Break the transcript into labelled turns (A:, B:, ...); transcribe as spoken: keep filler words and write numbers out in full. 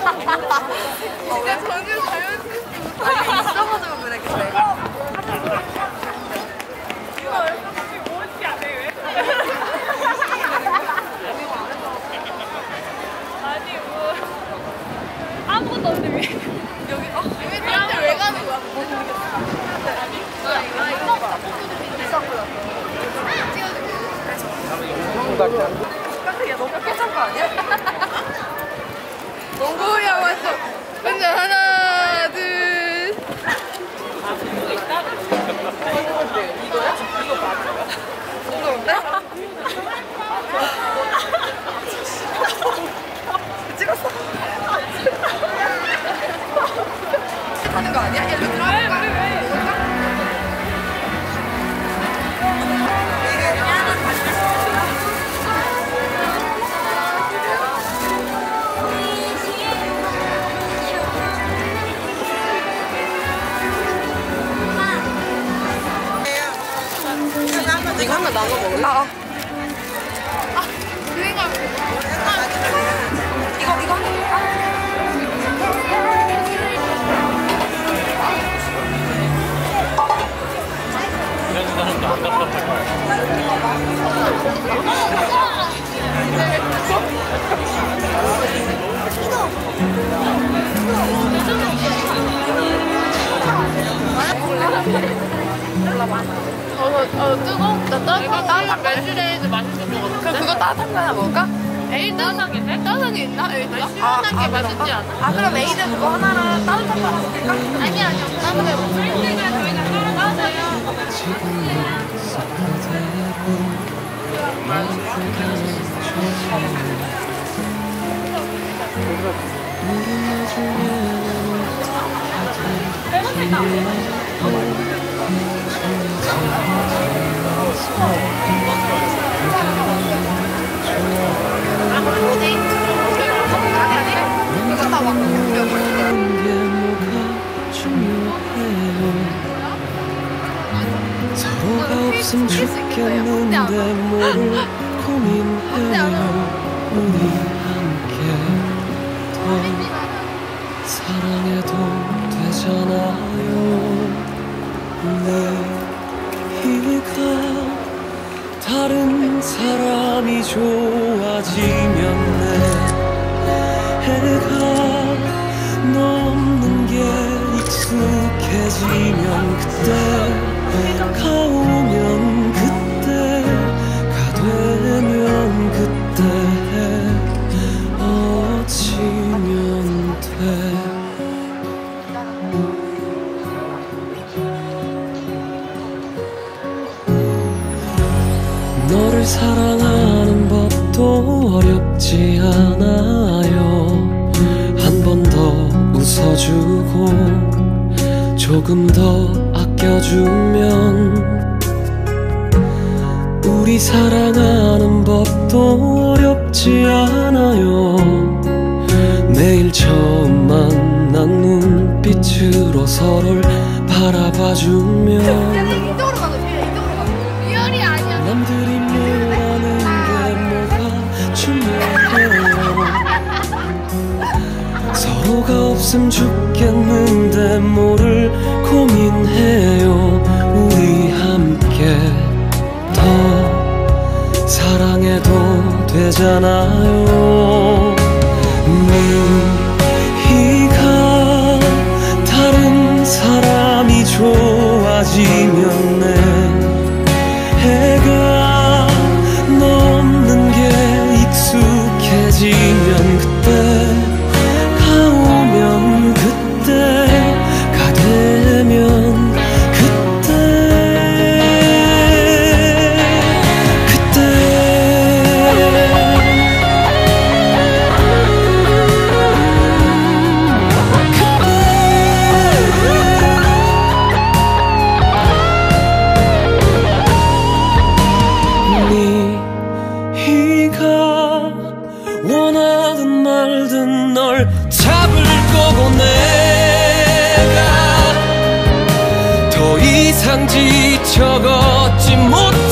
A: 진짜 전혀 자연스럽지 못하게 있어가지고 그래, 그래. 이거 혹시 뭐지 안 해, 왜? 아니, 뭐. 아무것도 없는데 왜? 여기, 어? 왜, 나한테 왜 가는 거야? 뭐 모르겠어. 아니, 이거, 이거, 이거. 있었고요. 찍어줄게. 깜짝이야, 너무 깨끗한 거 아니야? 농구야 왔어. 먼저 하나, 둘. 아, 이거 있다? 이거야? 이거 맞아? 농구인데? 찍었어. 하는 거 아니야? 일로 들어갈까? 이거 하나 나눠 먹을래? 아, 아, 그니까. 이거, 이거 하나 먹을까?
B: 이런 사람도 안 답답할 거야. 어, 어, 뜨거? 나 따뜻한 따뜻한 멜시레이드 맛있을 것 같아.
A: 그럼 그거 따뜻한 거 하나 먹을까?
B: 에이, 따뜻한 게 있네? 따뜻한 게 있나? 에이, 시원한 게 맛있지 않아?
A: 아, 그럼 에이드 그거 하나랑 따뜻한 거 하나 시킬까?
B: 아니, 아니요. 따뜻해. 프린팅을 저희가 따로 따져요.
C: 서로가 없음 좋겠는데 뭘 고민해요. 우리 함께 더 사랑해도 되잖아요. 내희가 다른 사람이 좋아지면 내 해가 너 없는 게 익숙해지면 그때 가오면 그때 가되면 그때 어찌면 돼. 너를 사랑하는 법도 어렵지 않아요. 한 번 더 웃어주고 조금 더 아껴주면 우리 사랑하는 법도 어렵지 않아요. 매일 처음 만난 눈빛으로 서로를 바라봐주면
A: 이쪽으로 가도 돼, 이쪽으로 가도 리얼이 아니야.
C: 남들이 뭐라는 게 뭐가 중요해요. 서로가 없음 죽겠는데 뭐를 고민해요. 우리 함께 더 사랑해도 되잖아요. 네가 다른 사람이 좋아지면 내 해가 너 없는 게 익숙해지면 그때 가오면 그때 가되면 그때 그때 네가 원하든 말든 널 잡을 거고 내가 더 이상 지쳐 걷지 못